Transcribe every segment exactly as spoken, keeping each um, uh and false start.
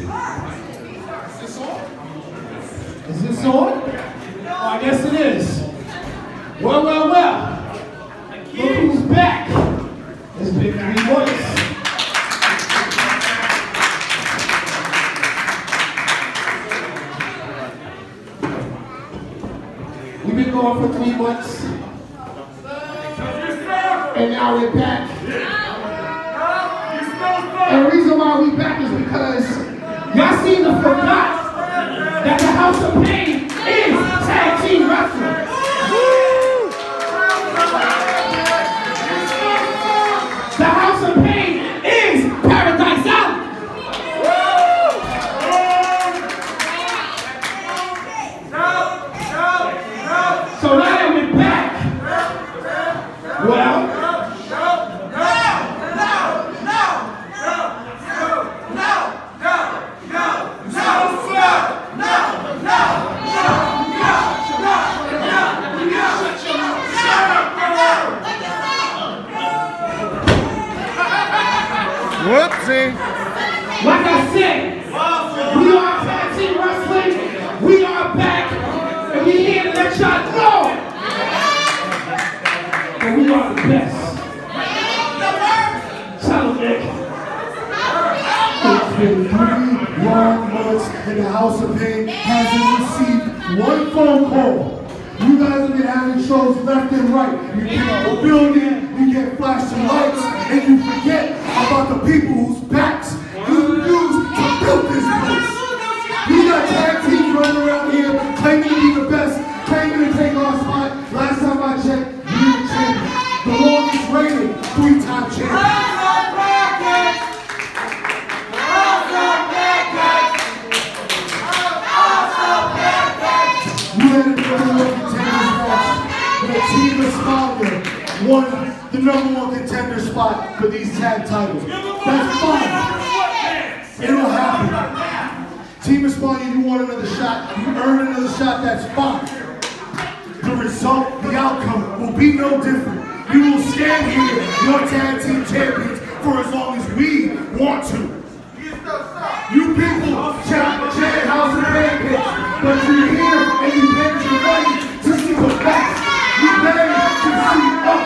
Is this on? Oh, I guess it is. Well, well, well. Look who's back. It's been three months. We've been going for three months. And now we're back. And the reason why we back is because y'all seem to forgot that the House of Pain is tag team wrestling. The House of Pain is Paradise Alley. So now that we're back, well, Whoopsie. Like I said, we are tag team wrestling. We are back, and we're here to let y'all know that we are the best. Tell them, Nick. It's been three long months, and the House of Pain hasn't received one phone call. You guys have been having shows left and right. You get the building, you get flashing lights, and you forget about the people whose backs you used to build this place. You got tag teams running around here claiming to be the best, claiming to take our spot. Last time I checked, you were champion. The longest reigning three-time champion. You had a number one contenders match, but Team Espana won the number one contender spot for these tag titles. That's fine. It'll happen. Team Espana, you want another shot. You earned another shot, that's fine. The result, the outcome will be no different. You will stand here, your tag team champions, for as long as we want to. You people chant House of Pain pitch, but you're here and you paid your money to see the facts. You paid to see us.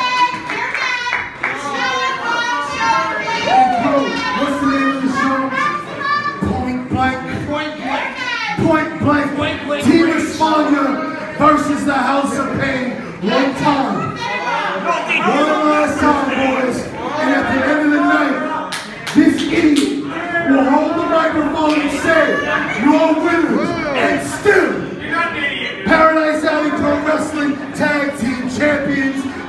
And bro, what's the name of the show? Point blank. Point blank. Point blank. Point blank. Team Espana versus the House of Pain. One time. One last time, boys. And at the end of the night, this idiot will hold the microphone and say, you're winners, and still, Paradise Alley Pro Wrestling Tag Team Champions,